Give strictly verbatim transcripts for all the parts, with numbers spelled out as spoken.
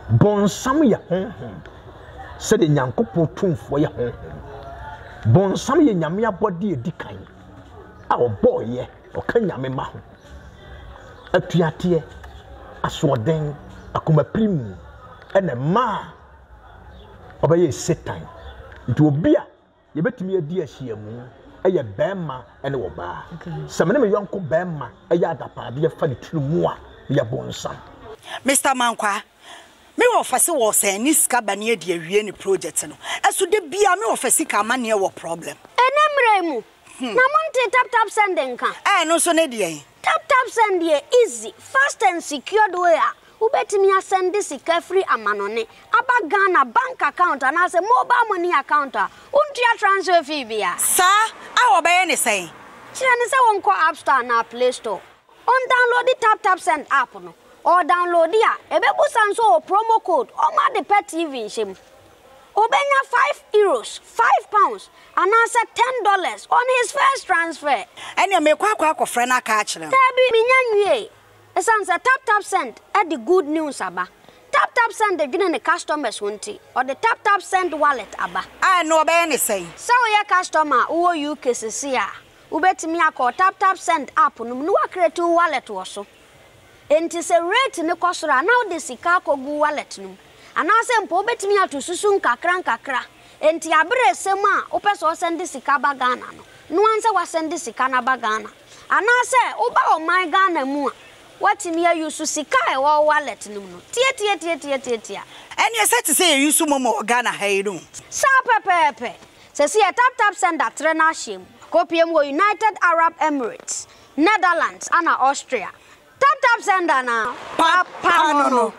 bonsam ya honhom se de nyankopon tumfo ya honhom bonsam ye nyame abode edikan a oboye oka nyame ma ho atuate asoden akoma primu ene ma obaye Satan nti obi a ye betimi adi ahia mu eye bema ene wo ba samene me yonko bema eye adapade ye fa ne turumu a ye bonsam Mister Mankwa me wo fase wo se ni sika bane adi awie ni project no eso de bia me wo fase ka ma ne wo problem enemre mu na monte tap tap sending ka eh no so ne de tap tap send ye easy fast and secured way ubetimi asend sika free amanone aba Ghana bank account and as a mobile money account untia transfer fee bia sa a wo be ne say kire ne se wonko app store na play store on download the tap tap send app no or download ya ebebu sanso promo code o ma de pet T V shim obenya five euros five pounds and answer ten dollars on his first transfer ene me kwa kwa akofre na ka akire tabi minyanwie esanse tap tap send at the good news aba tap tap send the gene customers wonti or the tap tap send wallet aba ah no be ne say so your customer wo U K sisi a ubetimi akọ tap tap send app no no create wallet wo so enti se rate ne kosora now the sika kogu wallet no anase mpo betimi atosusu nkakra nkakra enti abere sem a opeso send sika ba Ghana no no anse wa send sika na ba Ghana anase oba o my Ghana mu a watimi ayusu sika e wo wallet no no tie tie tie tie tie tie eni se ti se yusu momo Ghana hai no sa pepepe se si tap tap send atre na him kopiem wo United Arab Emirates Netherlands and Austria tap tap send na papa no no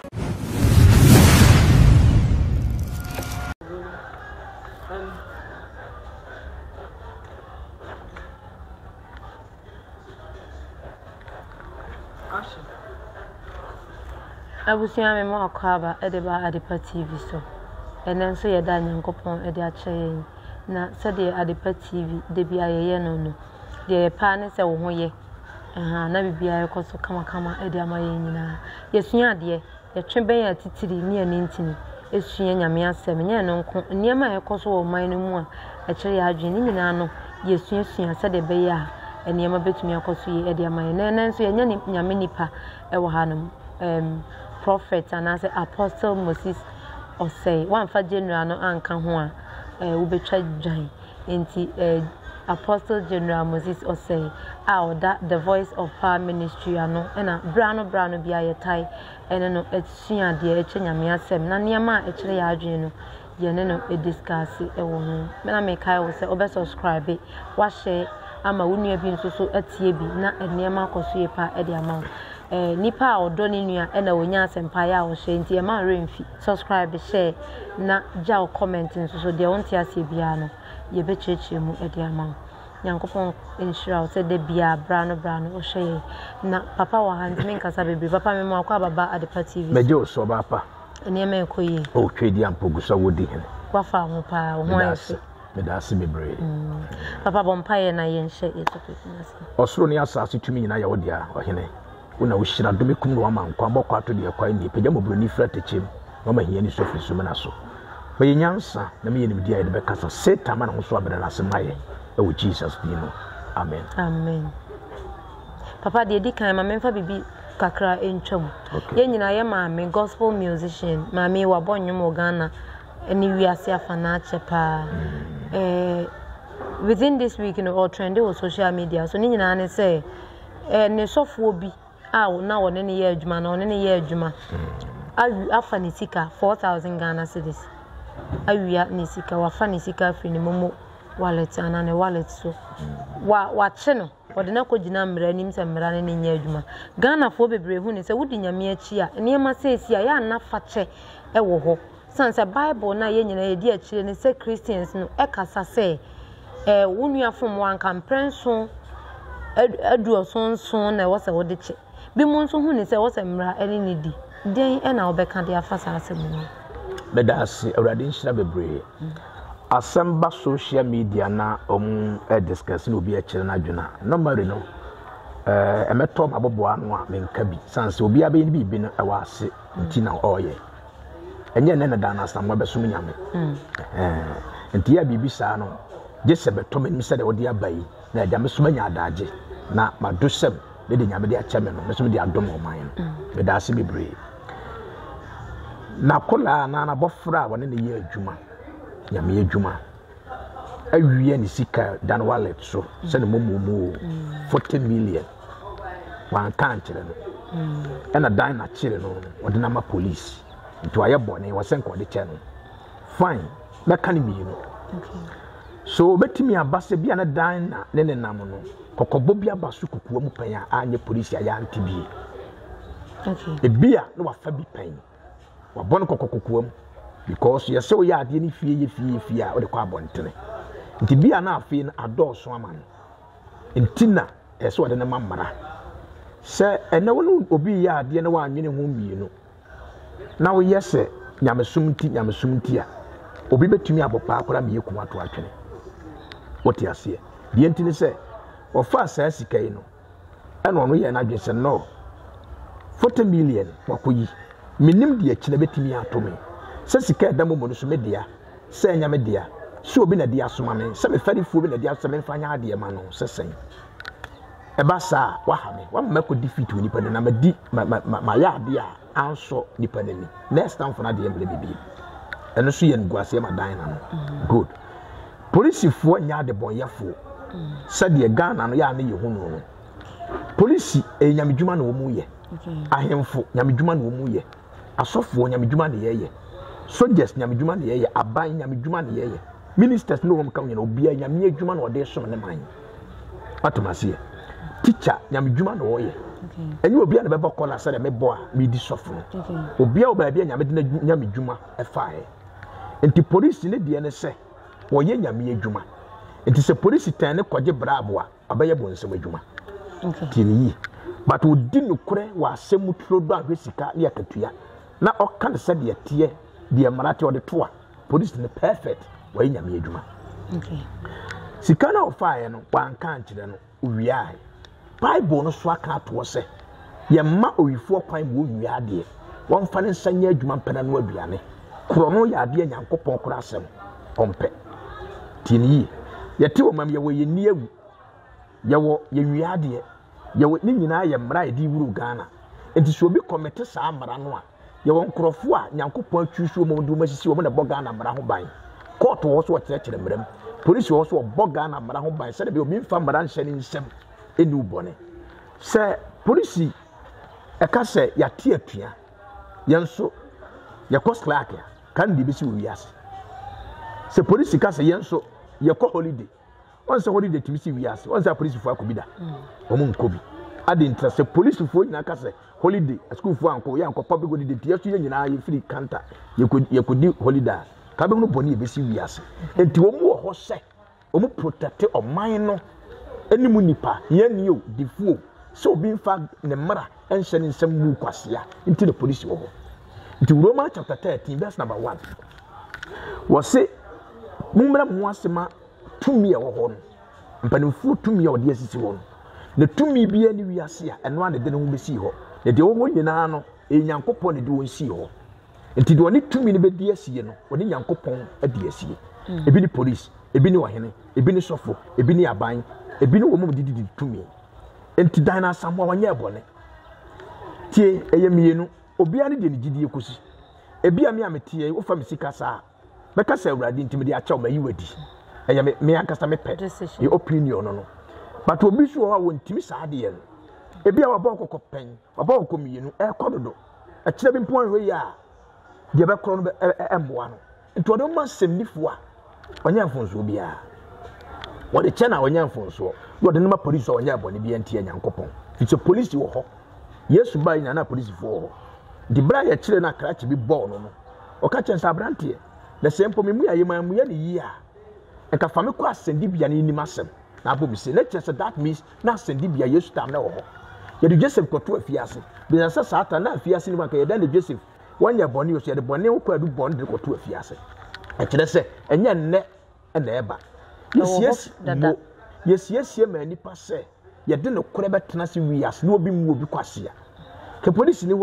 abusia me mo akwaba edeba Adepa T V so enen so yeda nyankopon ede akyeye na se de Adepa T V de bia yeye no no de pa ne se wo ho ye aha na bibia ye koso kama kama ede amaye nyina yesua de ye tweben ya titiri ni ani ntini esua nyame asem nya no nko niema ye koso wo man no mu a ekyere ya adwene nyina no yesua sua se de be ya eniema betumi akoso ye ede amaye na enen so ye nya nyame nipa e wo hanom um prophet and as apostle Moses or say one for general no anka ho a eh we betwa dwan enti eh apostle general Moses or say ah that the voice of power ministry ano na brano brano bia yetai ene no etua de eche nyame asem na niam a echere ya adwen no ye ne no e discuss e wo ho na me kai wo say obe subscribe wa share ama wonu abi nso so atie bi na niam akoso ye pa e de ama eh nipa odo ni nua e na wonya asempa ya wo share nti e ma remfi subscribe share na jaw comment nso so de wonte ase bia no ye be cheche mu e de ama nyankopon enshira wo se de bia brano brano o share na papa wa handme nkasa bebe papa me mo akwa baba Adepa T V mejo so papa ene me koyi o twedi ampogusa wodi hen kwafa ho pa ho ayi me da se bebre papa bompa ye na ye nhye ye to nasi osoro ni asase tumi nyina ya wodi a ohene una wo shira do mekum no amankwa bokwa to de kwa ni pagya mobro ni fra techem no ma hiya ni sofri so mena so fa ye nyansa na me ye ni dia ye be kasa Satan ma na so abere na semaye e wo Jesus di no amen amen papa de di kan ma memfa bibi kakra entwam ye nyina ye ma me gospel musician ma me wa bonnwom Ghana eni wiase afana chepa eh within this week you know all trend on social media so ni nyina ne say eh ne sofo bi ah na won ne ye adwuma na won ne ye adwuma awi afa ne sika four thousand Ghana cedis awia ne sika wa fa ne sika afri ne momo wallet ana ne wallet so wa wa che no wode na kogina mra nim se mra ne ne nya adwuma Ghana fo bebre hu ne se wodi nyame achi a ne ma se esi a ya na fa che e wo ho sanse Bible na ye nyina ye di akire ne se Christians no e kasa se eh wonu afom wanka mprenso adu osonson na wo se wode che bi mu nso hu ne se wo se mra ene ne di den e na obeka de afasa asem no bedase awrade nhira bebre asamba social media na om e discuss no bi akire na dwena normally no eh emeto mabobo anu a menka bi sanse obi abe ni bi no e wa ase nti na oye enye ne ne dan asam wa besom nyame eh enti ya bibi saa no je se beto me se de odi abai na agya me soma nya adaje na madosem de de nyame de acha me no me som de adom oman no me da ase bebre na kola na na bofra wone ne ye adwuma nyame adwuma awie ne sika dan wallet so se ne momomo forty million wan kan kire no ena dan na kire no odi na ma police nti waye bone wasen ko de che no fine na kan mi no so betimi abase bia na dan na ne ne nam no kokobo bia basu kukuwa mu pan a anye police aya antibi okay e bia no wafa bi pan wa bon kokokuwa mu because ye se o ya ade ni fie ye fie fie a o de kwa abontene nti bia na afi na adoso ama no ntina e se o de na mamara se ene wo obi ya ade na wa anwene ho mienu na wo yese nyamesumti nyamesumti a obi betumi abopa akora me yeku ato atwene woti ase die ntini se ofa asa sika yi no ena ono ye na dwese no forty million wakoyi minim de akina betumi atome se sika edamo mo no so media se nyame dia se obi na dia soma me se me farifu obi na dia soma me fanya ade ma no se sen eba sa wa ha me wa mako defeat oni pa na ma di ma ya ade a anso nipa nani next time for na de emble bibi eno so ye nguase ma dan na no good police fo nya de bonyafo se de Ghana no ya na ye hunu no police e nyamedwuma na wo mu ye ahemfo nyamedwuma na wo mu ye asofo nyamedwuma na ye ye soldiers nyamedwuma na ye ye aban nyamedwuma na ye ye ministers no wo mka nyina obi a nyame adwuma na ode so ne man atomase teacher nyamedwuma na wo ye enyi obi a na beba kola se de mebo a me di sofo obi a oba bia nyame de nyamedwuma e faae enti police ne de ne se wo ye nyame adwuma enti se police tan ne koje brabo a abaye bonse adwuma okay tini but wo di nukure wa asemu trodo ahwesika ne akatua na oka ne se de tie de marate ode toa police ne perfect wo ye nyame adwuma okay sika na ofaae no wanka nkire no wiae Bible no so aka to se ye ma oyifo kwan bo wia de won fa ne nsanya adwuma mpana no aduane kro no ya de nyankopon kro asem ompe tini ye te o mam ye wo ye ni awu ye wo ye wia de ye wo ni nyina ye mra ye di wuru Ghana enti so obi komete sa amara no a ye won krofo a nyankopon atwusu o mom do masisi o mo na bo Ghana mra ho ban court wo so tere tere mram police wo so bo Ghana mra ho ban se de be obi mfa mra nhyɛ ne nsɛm enu bone se police e ka se ya tie atua yenso ye cost clerk kan di bisi wiase se police ka se yenso ye ko holiday on se holiday timi si wiase on se police fo akobida o mo nkobi ade interest se police fo nyina ka se holiday school fo anko ye anko public holiday tie so ye nyina ye free counter ye ko ye ko di holiday ka be no bone ye bisi wiase enti o mu ho se o mu protect o man no enimu nipa ye ni o difuo so obi mfa ne mara enhye ne nsem mu kwasea nti the police wo ho nti Romans chapter thirteen verse number one wo se mummra mu asema tumi e wo ho no mpanimfu tumi e ode asisi wo no ne tumi bia ni wiase a eno ane de ne ho besi ho ne de wo ho nyina no enyankopon ne de won si ho nti de oni tumi ne be di asie no oni nyankopon adi asie ebi ni police ebi ni wahene ebi ni sofo ebi ni aban ebi no wo mo didi tumi enti dan asam wa wanya ebone tie eyemienu obi ane de ne gidie kosi ebi ami ametie wo fa misika sa be ka sa awurade ntimi de acha o mayi wadi eye me me akasa me pet e opinion no no but obi so wa wontimi sa de ye ebi a wabon kokko pen wabon kokko mienu e kododo a kire bi mpon we ya de be kro no emboa no enti odo ma semnifo a wanya mfonso obi a wode chena wanya mfonso wode nima police wanya bone bi antie nyankopon it's a police wo ho yesu bai na na police fo ho di bra ya kire na krachi bi ball no no o ka chen sabrante na sempo me mu aye man mu ya ne yi a e ka fame kwa sendi bia na ni masem na abobi se na chese that means na sendi bia yesu tam na wo ho ye de Joseph koto afiase bi na sa satan na afiase ni banka ye dan de Joseph wanya bone yo se de bone wo kwa du bone de koto afiase e kire se enye nne na eba yes yes mo yes yes ye mani passe ye de no kore betena se wias na obi mu obi kwase a ke police ni wa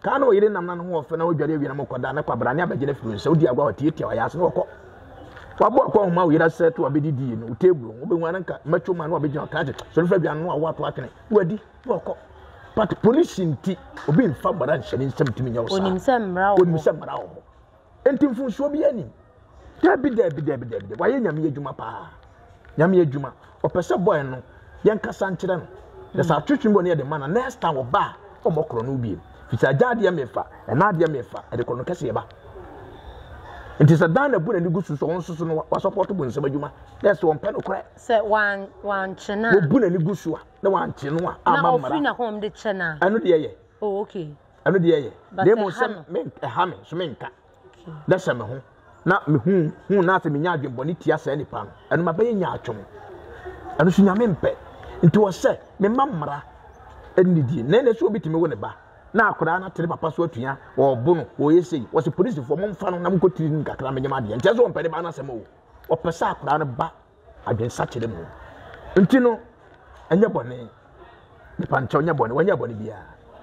ka na oyire nam na ho ofe na odware awi na mokoda na kwabra ne abagye na firu Saudi agwa otietia wa yase na okọ wabo akọ homa oyira seto abedidi no table obenwa na nka macho ma na obegye okaje so fra bia no awato akene wadi na okọ but police nti obi mfa gbara nhyene nsem timi nya wosa onim se mra wo onim se mra wo enti mfunso bi ani dabi dabi dabi dabi waye nyame adwuma pa nyame adwuma opese boy no yenkasa nkyere no the sa twetwimbo ne de mana next time oba omokro no bi fisa jade mefa na ade mefa e de kono kase ba enti sa dan na bu na ni gusu so won susu no wa support bu nsem adwuma yes won pe no kra se wan wan chena wo bu na ni gusu a na wan che no a ama mara na ofri na home de chena anu de ye oh okay anu de ye de mo se me ha me so me nka da se me ho na me hu hu na se me nya adwembo ni tia sa nipa no anu ma be nya atwom anu so nya me mpe nti wo se me mamra enidi na na so obitime wo ne ba na akora na tere papa so atua wo bo no wo yesei wo se police fo mo mfa no na mko tiri nkakra me nyama de nti so mpede ba na se mo wo pesa akora no ba adwen sa kire mo nti no enye bone ne pancha onye bone onye bone bia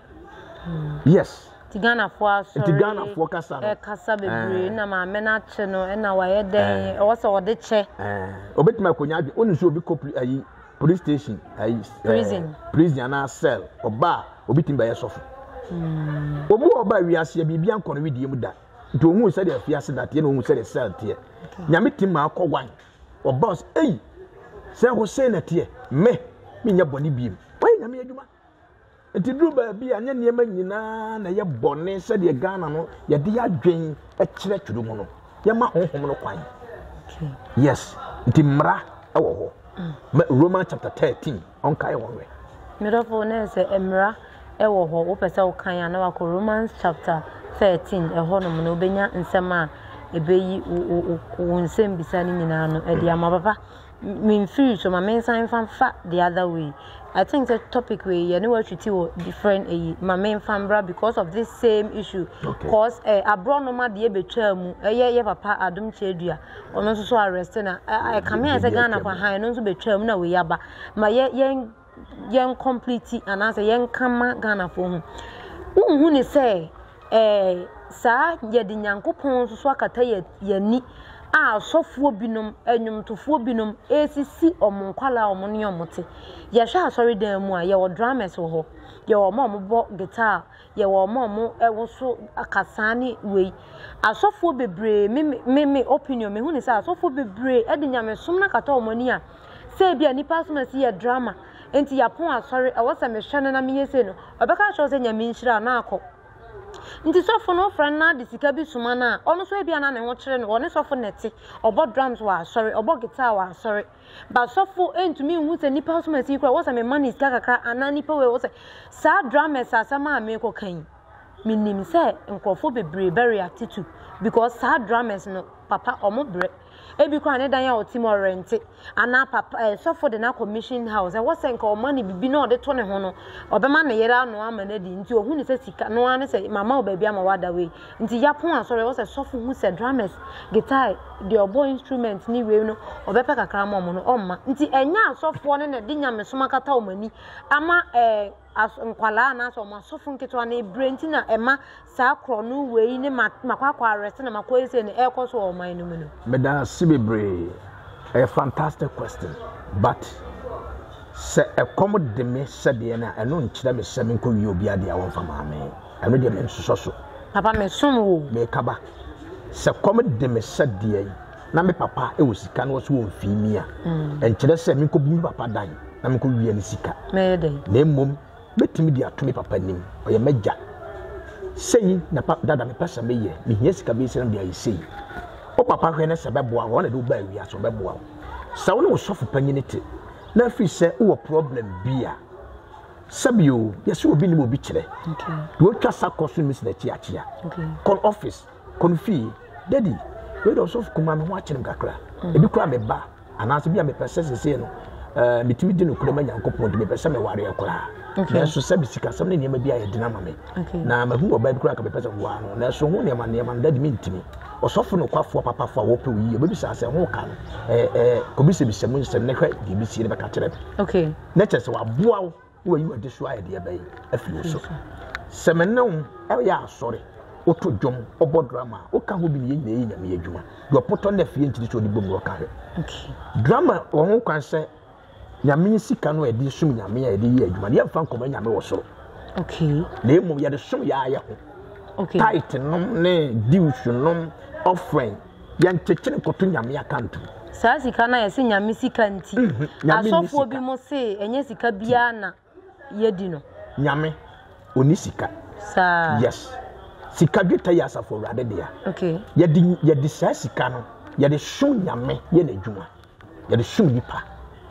yes Tigana fo asori Tigana fo kasa no e kasa bebre na ma me na che no e na waye den e wo se wo de che eh obetima akonya adwe oni so obi ko ayi police station ayi prison prison na cell oba obitim ba yesofu mm obu oba wiase bibia nkono widie mu da nti ohun se de afiase da tie na ohun se de cell tie nyame tim ma akogwan oba ei se ho se na tie me me nya boni biem wai nyame adwuma nti duru ba bia nya niema nyina na ye bone se de Ghana no ye de adwen e kire twuru mu no ye ma honhom no kwan yes nti mra ewo ho Romans chapter thirteen on kai wonwe mirafo na se emra ewo ho wo pese wo kan ya na wa Romans chapter thirteen e ho no mo no benya nsem a ebeyi wo nsem bisa ni nyina no e dia ma papa min free so ma men san fan fa the other way I think the topic we you know what you do different eh my main family because of this same issue okay. Cause eh abroad no ma de betwa mu eh ye papa adum chedua ono so so arrest na I come here say Ghana for high no so betwa mu na we yaba ma ye yen yen complete and as yen kama Ghana for hu hu ni say eh sa ye de nyankopon so so akata ye yani a sofuo binom enwumtofuo binom esisi omonkwala omone omote ye hwa asori dan mu a ye wo drummers wo ho ye wo mo mo guitar ye wo mo mo ewo so akasane wei asofuo bebre me me opinion me hu ni say asofuo bebre e de nyamesom na kata omoni a say bia nipa so na si ye drama enti ya pon asori e wo se me hwene na me yese no obeka cho se nyame nhira na akọ nti sofo no friend na de sika bi suma na ono so ebia na ne ho kire no one sofo neti obo drums wa sorry obo guitar wa sorry ba sofo entumi hu se nipa so masi kura wo se me money sika kakra ana nipa we wo se sa drummers asama ame ko kan minim se nkofo bebre be react because sa drummers no papa omo bre ebi kwa ne dan ya otimo rent ana papa eh, sofo de na commission house e wo se nka o money bibi na o de to ne ho no obema ne yera no ama na di nti ohun ni se sika no ane se mama o baby ama wada we nti ya pon asore wo se sofo hu se drummers guitar the obo instrument ni we no obepe kakra ma mo no omma nti enya sofo ne ne de nyame so makata o mani ama eh as nkwala na so ma sofo nketo na ebrenti na ema sa kro no we ni makwakwa arrest na makoyese ne ekoso o man no mu no meda sibebre a fantastic question but se e come de me se de na eno nkyira me se me ko wi obi ade a won fa ma me eno de me nsoso so papa me som wo me kaba se come de me se de na me papa e wo sika no so won fi mi a enkyira se me ko bu papa dan na me ko wi ani sika me de na mom betimi di atomi papa nim oye meja sei na papa dada me pesa me ye me hia sika be se na bia yi sei o papa hwe na se beboa wo na de ba wi aso beboa sa wo no sofu panyinite na fi se wo problem bia sabio yesi obi ni obi kire okay wo twa sakoso mi se na chia chia okay call office kon fi daddy we do sofu kuma me ho akire kakra ebi kura me ba anase bia me pesa se se no eh mitimi di no kura ma nyankopon de me pesa me ware akura na so sabi sika sam ne niam bia ye dina ma me na ma hu oba bi kura ka me pesa wo ano na so hu ne ma ne ma daddy mi ntimi osofo no kwafo papa fo wo pe wi obi bisa se ho ka eh eh ko bi se bi semu nsem ne hwe di bi si ne beka kire okay na chese wa boa wo yi wade so aye de bai afiri so semene e ya asori oto dwom obo drama o ka ho bi ne ye nyame adwuma do poto na fie ntiri so di bom ro ka he okay drama wo ho kwan se nyame sika no e di sum nyame e di ye adwuma ne fa nkoma nyame wo soro okay na emu ye de sum ya aye ho okay tight nom ne division nom offering yan chechene koto nyame akanto saa sika na yesi nyame sika nti asofo bi mo se enye sika bia na yedi no nyame oni sika saa yes sika dweta ya asafo rade dia okay yedi yedi saa sika no yedi shun nyame ye na adwuma yedi shun nipa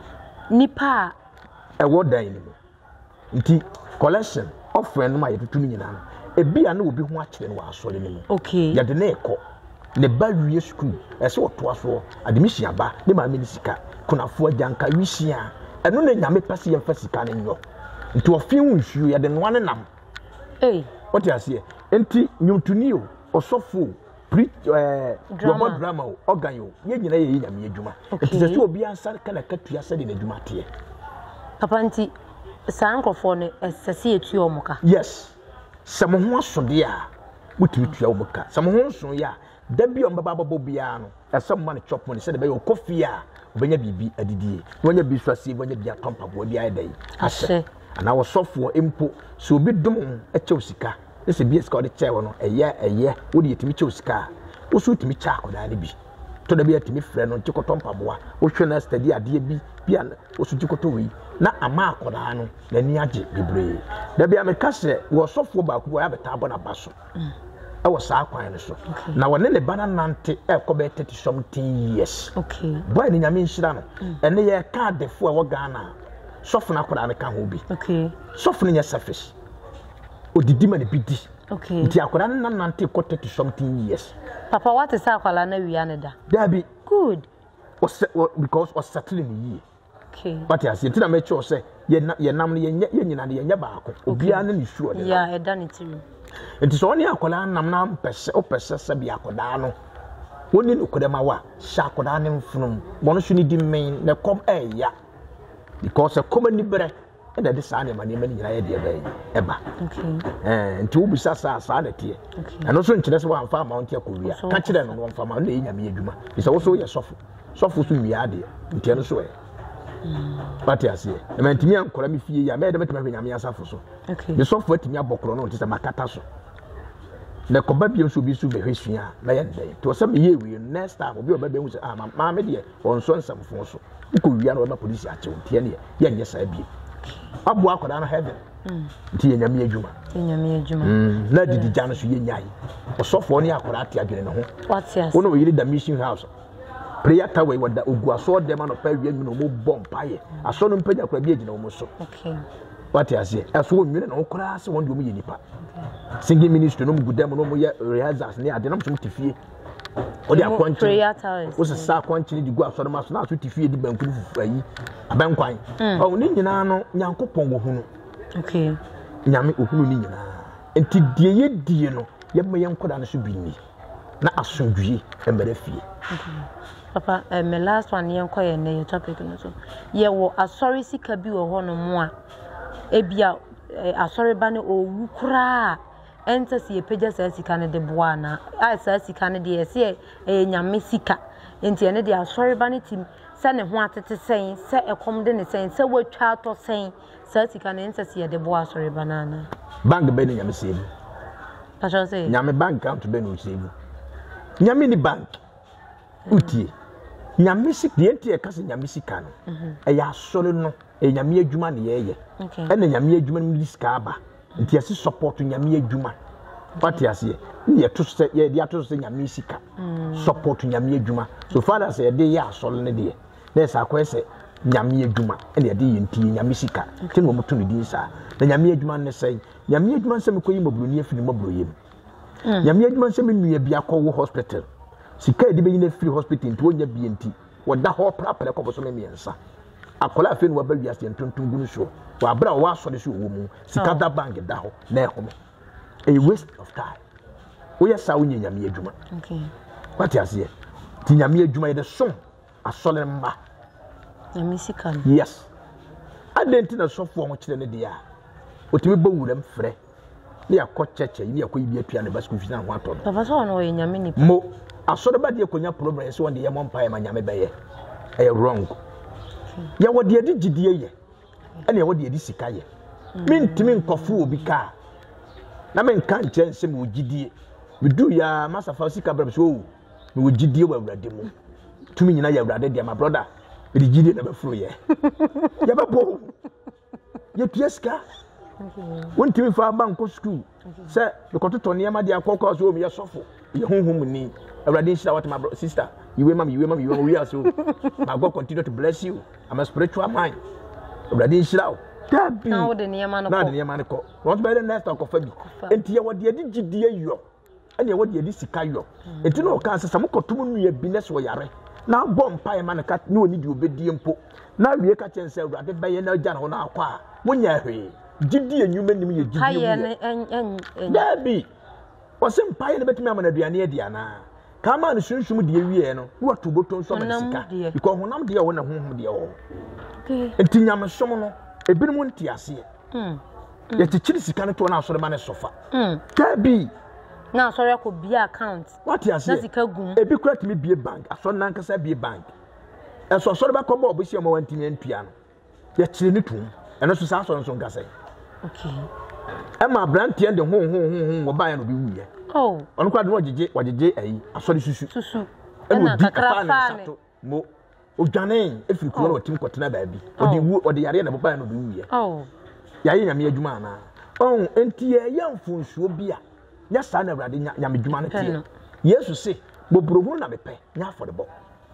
nipa e wodan ni mo nti collection offering no ma yetutu nyina no ebi a na obi ho akire no wa asore ni mo okay yedi na ekọ ne ba wie school ese oto aso admission aba ne ma me sika kunafo agyanka wisia eno na nyame pese yemfa sika ne nyo nti ofin wunsuo ye de no ane nam eh what you say enti nyumtuni o osofo pre eh drama drama o organ o ye nyina ye nyame adwuma enti se so obi ansar kana katua se de na adwuma te papa nti sankofo ne esese etu omuka yes samo ho asode a mutu tua omuka samo ho nso ya da bi on baba babo bia no esem man chop money se de be yo coffee a obenya bibi adidie wonya bi swase wonya bia tompa bo bia edai ase ana wo sofo empo so obi dum e chew sika e se bi sika o de chew no eye eye wo de yetimi chew sika wo so timi cha akoda ne bi to da bi yetimi frɛ no nti kotompa bo a wo hwe na study ade bi bia wo so tikoto wi na ama akoda no na ni age bebre da bi ameka se wo sofo ba ko ya beta abo na baso I was sa kwan so na wone ne bana nante e ko be thirty something years okay boy ni nyame nhira no ene ye ka defo e wo Ghana sofu na koda ne ka ho bi okay sofu ne surface odidi ma ne bidi okay nti akoda ne nante ko thirty something years papa what is akwala na wi aneda dabi good because was settling me okay but as you tell me cho say ye ye nam ye ye nyina ne ye baako obi an ne sure de yeah e dan it you enti so oni akola nam na mpese opese se bia akoda no woni nukodema wa sha akoda ne mfunum bono so ni di men ne kom eya because e kom ni bere e da de sa ne mane mane nyina ye de eba eba okay eh enti wo bisa sa sa na tie eno so nkire se wa amfa amount akowia ka kire no amfa ma na enyame adwuma bisa wo so ye sofo sofo so nwia de enti eno so e Pati asiye. E ma ntimi ankora mi fie ya, me de metema nyame asafo so. Okay. The sofo atimi abokro no ntisa makata so. Na ko ba biem so bi so be hwesua na ye ndai. To se me ye wi next time obi oba be hu se ah ma me de on so nsamfo so. Uko wia na o ma police a chew tie ne ye nye sa bi. Abu akoda na heaven. Mm. Tie nyame adwuma. Nyame adwuma. Mm. Na didi jana so ye nyai. Osofo ne akoda ate adwene ne ho. What yes? Wono yiri da mission house. Prayer tower wada ogu aso dem no pa wi anwu no mo bom paye aso no mpanya kora bi agina wo so okay what you say aso wo nwene no kora se won de mo ye nipa singing ministry no mo gudam no mo ye rehearsals ne ade no mo tifie o de akwanchi prayer tower wo se sa akwanchi ni di gu aso no ma so na aso tifie di banku ayi abankwan o ni nyina no nyankopon wo hunu okay nyame ohunu ni nyina enti die ye die no ye me yenkoda no so bi ni na asodwie embere fie papa uh, my last one yen koye na your topic no so ye wo asori sika bi wo ho no mo a ebia asori ba ne owu kura enta si epeja sa sika ne de boa na a sa sika ne de se e nyame sika enti ene de asori ba ne tim se ne ho atete sen se ekom de ne sen se watwa to sen sa sika ne enta si e de boa asori ba na na bank be ne nyame sebu pastor say nyame bank account be no sebu nyame ni bank utie nyame sik de enti e kase nyame sika no e ya asori no e nyame adwuma ne ye ye e na nyame adwuma no liska aba nti ase support nyame adwuma pati ase ye to se ye dia to se nyame sika support nyame adwuma so father say de ya asori ne de na sa kwa se nyame adwuma e na de ye nti nyame sika tin wo mutu ne din sa na nyame adwuma ne sai nyame adwuma se me koyi mobro ni afiri mobro yem nyame adwuma se me nua bia kɔ hospital sika edi be nyina free hospital nti wonya bi nti woda ho prapre kɔ boso me miensa akola afi no ba wiase ntonton gunu so wa bra wa asɔre so wo mu sika da bank da ho na ehome a waste of time wo ya sa wonya nyame adwuma okay what you say ti nyame adwuma ye de so asɔre mma nyame sika yes adenti na sɔfo ho kyerɛ ne dia otimi ba wuram frɛ ne yakɔ cheche ne yakɔ ibi atua ne ba school fees na ho atɔ papa so no ye nyame ni mo asɔre ba de konya problem so won de ye mo mpae ma nyame bɛyɛ ɛyɛ wrong ya wo de adi gidie ye ɛna ya wo de adi sika ye mentimi nkɔfo obi ka na men kan kyerɛ nsɛm wo gidie medu ya masafa sika brɛ so o me wo gidie wa awurade mu tumi nyina ya awurade de ma brother me de gidie na bɛfuro ye ya bɛbɔ ye tueska won timi fa bank school sɛ de kɔtotɔ niam de akɔkɔ so o me yɛ sɔfo ye honhom ni awurade nhyira what my sister yiwe mam yiwe mam yiwe we are so my God continue to bless you I'm a spiritual man awurade nhyira o dabi na wo de niam no na de niam no kɔ want by the next talk of bi enti ye wo de adi gidie yo ene ye wo de adi sika yo enti no ka sɛ samokotom nu ya bi ne so yare na bɔ mpae ma ne ka ne oni di obedie mpo na wie ka kyɛn sɛ awurade bɛyɛ na agya no na akɔ a wonya hwee gidie nyuma nim ye gidie haye ne en en dabi wɔsɛ mpae ne betumi ama na aduane adi ana ka ma ne sunsun de wie no wo to boton so ma sika because honam de wo na honhom de wo okay enti nyamesom no ebinom nti ase mm ye tichiri sika ne to na asɔre ma ne sofa mm dabi na asɔre ko bia account what ase na sika gum ebi kura timi bie bank asɔre na nkasa bie bank ɛso asɔre ba kɔbɔ obi sia ma wantimi antua no ye kyire ne tum ɛno so sa asɔre so nkasa okay ɛma brantie de ho ho ho wo ba ya no bi wuye oh ɔno kwa de wagege wagege ayi asɔre susu susu ɛna kakra fa ne mo odwane efiri kuro na otim kɔtena baabi odi wu odi yare na baba no bi wuye oh yaye nyame adwuma ana oh enti ye yamfo nsuo bi a nya sa na awurade nyame adwuma no tie yesu se bobrohu na mepɛ nya afɔrebɔ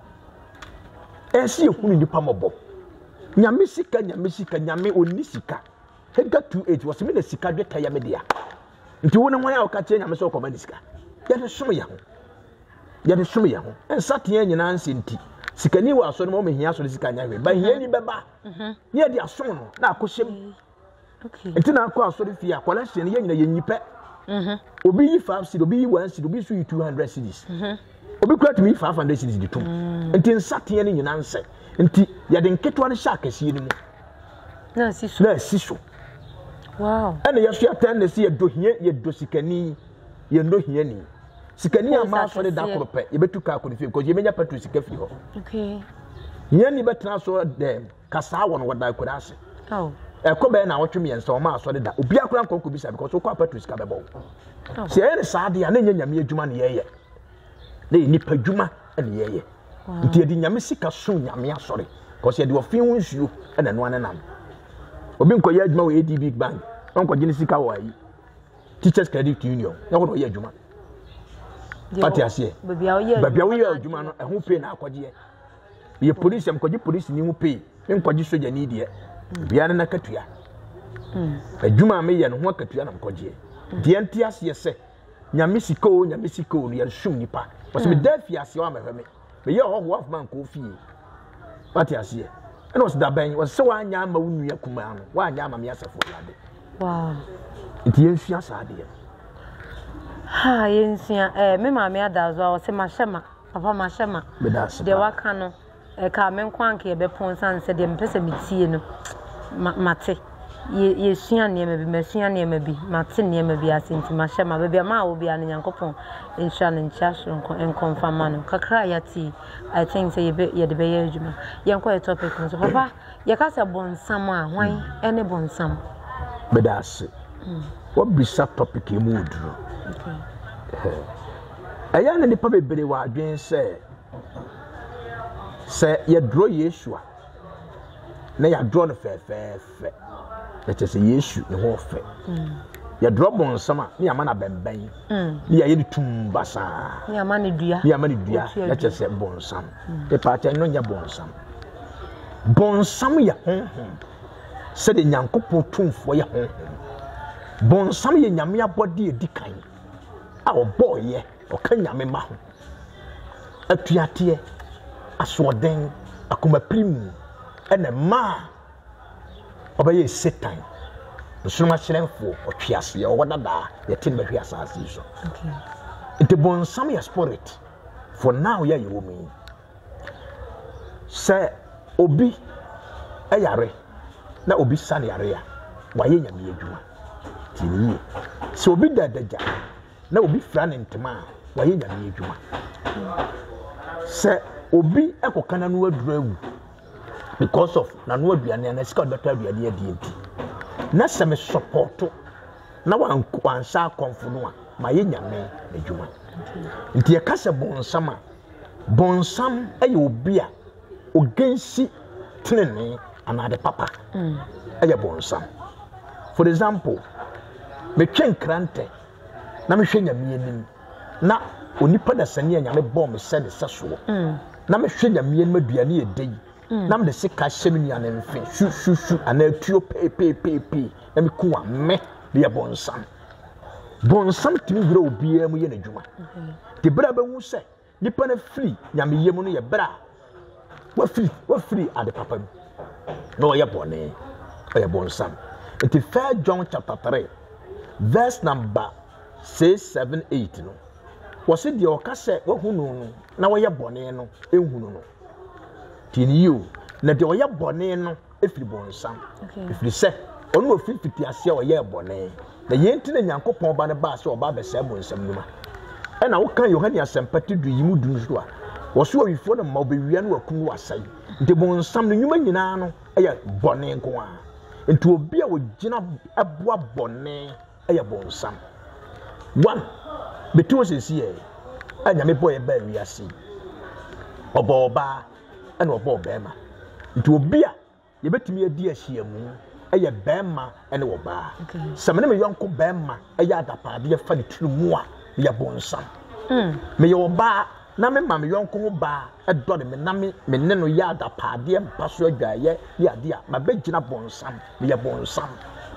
ɛsi ehunu nipa mɔbɔ nyame sika nyame sika nyame onni sika hega two eight was me na sika dwe taya me dia nti wo ne hwan a wo ka kyerɛ nyame sɛ ɔkɔma ne sika yɛ de som yɛ ho yɛ de som yɛ ho ɛnsatea nyina nse nti sika ni wa asɔre mo mehia asɔre sika nya hwe ba hia ni bɛba mhm ne yɛ de asom no na akɔhyɛm okay nti na akɔ asɔre fie a collection ne yɛ nyina yɛ nyipɛ mhm obi yi five cedis obi yi one cedis obi so yi two hundred cedis mhm obi kura tumi five hundred cedis de tum nti nsatea ne nyina nse nti yɛ de nketewa ne hyɛ akɛseɛ ne mu na siso na siso wow ene yesu atan na si ye dohie ye dosikani ye ndohie ni sikani ama so de da korope ye betu ka akodi fi because ye menya petrol sika fi ho okay ye ni betena so dem kasa won wada akodi ase oh e ko be na wotwe me nsa o ma so de da obi akora nko ko bisa because ko petrol sika bebo se ye ne saade ya na nya nyame adwuma ne ye ye na ni padwuma ne ye ye nti ye di nyame sika so nyame asore because ye di ofin hunsuo na no anenam obi nkoye adwuma wo A D B bank onko gine sika wo ayi teachers credit union na ko ye adwuma ati ase babia wo ye babia wo ye adwuma no ehun pay na akɔgye ye police am kɔgye police ni hu pay nkɔgye soja ni de bia na katua mm adwuma me ye no ho katua na mkɔgye de nti ase se nyame sika o nyame sika o no ye sum nipa wo se me da fi ase wa mehwe me me ye ho ho of man ko fie ati ase and was da ben was so anya ma wunu yakuma no wa anya ma me asafo lade wow nti yensua saade ha yensua eh me ma me adazo a se ma hyema papa ma hyema de waka no e ka me nkwanke be pon san se de mpese metie no mate ye yesua ne ma bi masua ne ma bi mate ne ma bi asenti ma hyema be bi ma wo bi an nyankopon ensua ne ncha so enkonfama no kakra yati I think say ye ye de be ye adwuma ye nko ye topic so papa ye ka se bonsam a hwan ene bonsam bedase what be sub topic e mood okay aya ne nipa bebere wa adwen se se ye draw yesua na ya draw no fe fe fe let us say yesu ne ho fe ya draw bonsam a ne amana bemben ne ya ye tum basa ne amana dua ne amana dua let us say bonsam e pa ta no nya bonsam bonsam ya honhom se de nyankopon tumfo ya honhom bonsam ye nyame abode edikan a oboye o kan nyame ma ho atuate asoden akoma prim ene ma obaye satan nsoma hyerenfo otwiase o wadada ye tin bahwe asase so okay it bonsam ya spirit for now ya ye womi se obi ayare na obi sane yare a waye nyame adwuma tini so obi dadaja na obi fra ne ntema wa ye nyame adwuma se obi ekokana no adura awu because of na no aduane na sika better aduane adi enti na se me support na wan kwansa konfo no a ma ye nyame adwuma nti ye kase bonsam a bonsam eye obi a ogensi tenene anade papa mm. eye bonsam for example me twen krante na me hwe nyame anim na onipa da sane nyame bɔ me sɛ de sɛ so mm. na me hwe nyame anim aduane ye dei mm. na me de sika hyɛ me nuane mfe shu shu shu ana tuo pe pe pe pe na me ku a me de ye bonsam bonsam timi wura obi a mu ye n'adwuma de bra ba hu sɛ nipa na free nyame yem no ye bra wa free wa free ade papa no ye bone o ye bonsam it First John chapter three verse number six seven eight no was it the okase wa hunu no na wa ye bone no ehunu no tini you na de o ye bone no efiri bonsam efiri se onu ofiri fiti ase o ye bone na yenti na nyankopon ba ne ba se oba be se bonsam numa e na wo kan Yohane asempati du yimu du so a wo so awifo na ma obewia no akunu wasai nti bonsam no nyuma nyina no eye bone nko a nti obi a wo gina aboa bone eye bonsam one betu osisi e anya me boy ba wiase obo oba ena obo obema nti obi a ye betimi adi ahia mu eye bema ene oba samene me yonko bema eye adapade ye fa ne turu mu a ye bonsam mm me ye oba na me ma me yonko ho ba edo de me na me me ne no ye adapade mpaso adwaye ye ade a ma begina bonsam me ye bonsam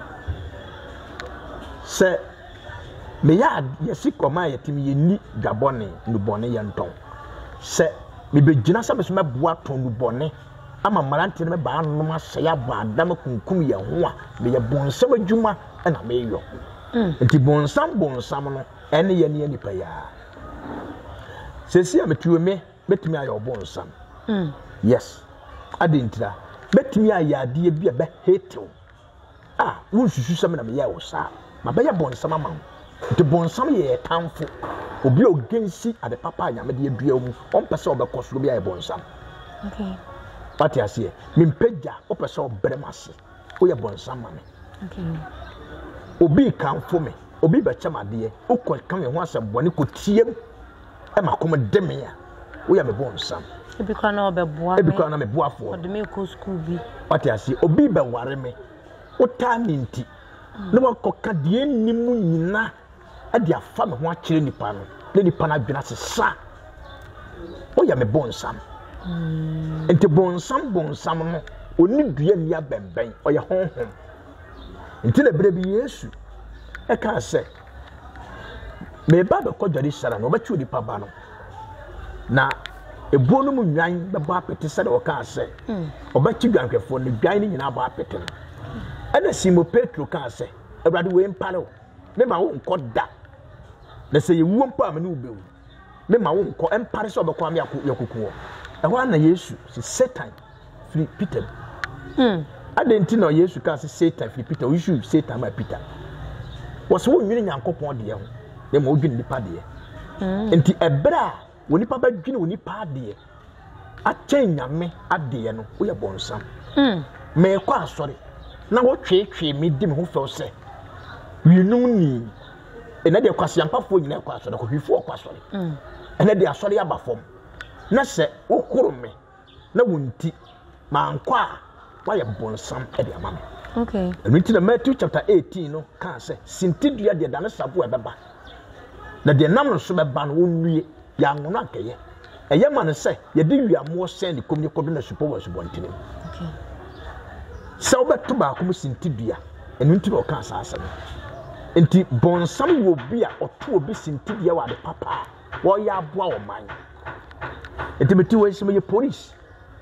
se me ya yesi koma yetimi yeni dwabone nubone ye nton se me begina se me so meboa ton nubone ama marante ne ba anoma se ya ba adam kunkum ye ho a me ye bonsam adwuma na me yo nti bonsam bonsam no ene ye ne nipa ya sesi ametuwe me betimi ayo bonsam mm yes adintira betimi ayade bia be hetew ah wonsusu sam na me ya wo sa ma be ya bonsam ama nti bonsam ye tamfo obi ogensi ade papa nyame de adua mu on pese obekosoro bia ye bonsam okay pati ase mimpeja o pese obremase o ye bonsam ma me okay obi kanfo me obi be chamade o ko kan ho asem bone ko tiem e makom de me ya wo ya me bonsam e bi kwa na obeboa me e bi kwa na me boafo o de me ko school bi pati ase obi be ware me o ta ninti no wa koka de nimu nyina ade afa me ho akire nipa no le nipa na dwena sesa o ya me bonsam mm ente bonsam bonsam no oni dua ni abemben o ya honhom ente na bere bi Yesu e ka se me ba be ko jori sara no ba chu nipa ba no na ebuo no mu nwan be ba apete se de o ka se mm oba chi dwanhwefo no dwan ni nyina ba apete no ana Simon Petro ka se Awurade we mpale me ma wo nkoda na se yewu mpa me ne ubewu me ma wo nko empare se obekwa me yakukuo e ho na Yesu se Satan free Peter mm adenti na Yesu ka se Satan free Peter we should Satan ma Peter was wo nwini Nyankopon de ho na ma odwini nipa de mm enti ebra wo nipa ba dwini wo nipa de a chen nyame ade no wo ye bonsam mm me kwa asori na wo twetwe me dim ho fe se wienu ni ena de kwase ampafo nyina kwa asori ko hwifo kwa asori mm ena de asori aba fom na se wo koro me na wonti ma nkwa wa ye bonsam e de amame okay enti na Matthew chapter eighteen no kan se sintidua de da na sabo e beba na de nam no so beba no wonwie ya ngono akeye eye ma no se ye de wiamo sen de komni kodo na supo wa subontene okay se obeto ba ko sintidua enu nti o kan asase no enti bonsam wo bi a oto obi sintidua wa de papa wo ya aboa o man enti meti wo isi me police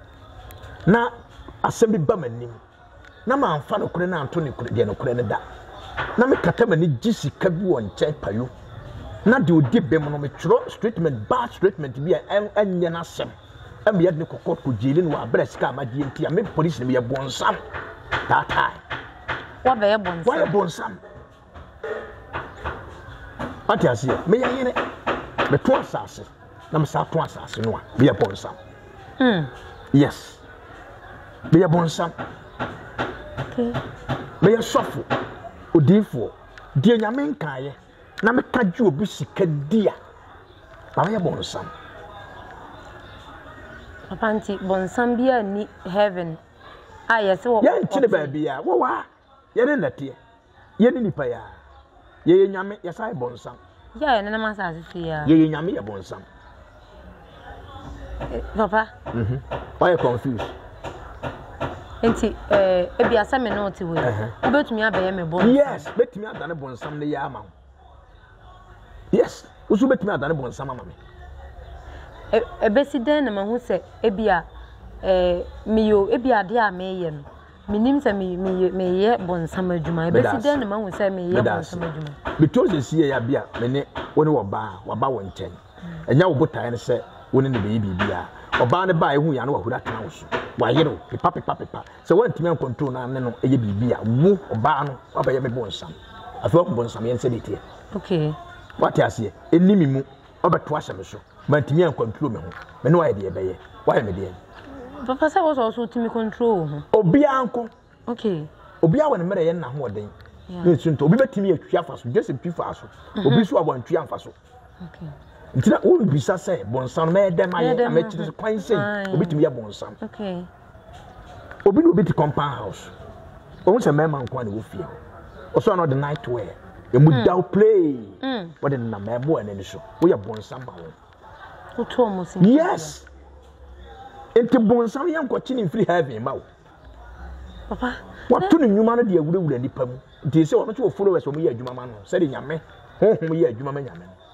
na asem bi ba manim na ma amfa no kure na anto ne kure de no kure ne da na me kata mani gisi ka bi won nche payo na de odi bem no me twro statement bad statement bi anya na asem am yed ne kokot ko jeli no abra sika amagye enti a me police ne me bonsam that time wa be bonsam wa bonsam What I say, me ya yene, me to asase, na me sa to asase no a, me ya bonsam. Hmm. Yes. Me ya bonsam. Okay. Me ya sofo, odifo, die nyame nkaye, na me ka ju obi sika dia. Na me ya bonsam. Papa nti bonsam bia ni heaven. Ah yes, wo. Ya nti ba bia, wo wa. Ye ne nate. Ye ni nipa ya. Ye ye nyame, ye sai bonsam. Ya ye na masa asisi ya. Ye ye nyame ye bonsam. Papa. Mhm. Why you confused? Enti eh e bia sa me no ti we. Obetumi abaye me bonsam. Yes, betumi adane bonsam ne ya ama. Yes, usu betumi adane bonsam ama me. E e besi den na mahu se e bia eh miyo e bia de a me ye no. Minim se me me me ye bonsam adwuma. E besi den na mahu se me ye bonsam adwuma. Because sie ya bia me ne woni wo ba, wo ba wo nchen. Enya wo botae ne se woni ne be bibia. Oba ne ba ehu ya no wahura tena wo so. Wa yero pipa pipa pipa. Se wantimi control na ne no eye bibia. Wo oba no abaye me bonsam. Afi wo bonsam ye nse detie. Okay. What I say, enimi mu obeto ahye me so. Mantimi an control me ho. Me no wa ye de beye. Wa ye me de. Papa say was also to me control ho. Obi anko. Okay. Obi a won mere ye na ho oden. Ne sunto obi betimi atwa afaso, just atwa afaso. Obi so abantwa afaso. Okay. Ntina o bisa say bonsam me dem aye amechiri kwan say obi timi ye bonsam. Okay. Obi no obi ti compound house. O se mema nko na wo fie. O so na the night wear. Emu daw play. Mm. What in na mebo ene so. Wo ye bonsam ba wo. Wo to mo sin. Yes. Enti bonsam ye nko chini free heaven ma wo. Papa. What to nyuma no de awure wure nipa mu. Nti se wo no to followers wo mo ye adwuma ma no. Se de nyame honhom ye adwuma ma nyame.